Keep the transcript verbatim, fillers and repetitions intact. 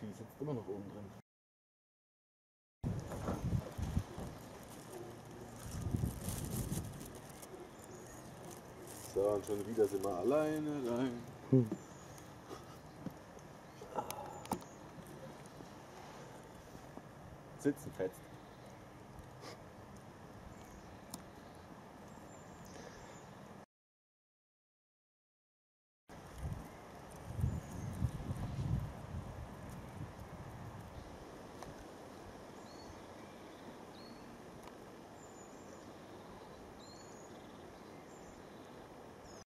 die sitzt immer noch oben drin. So, und schon wieder sind wir alleine rein. Hm. Sitzen fetzt.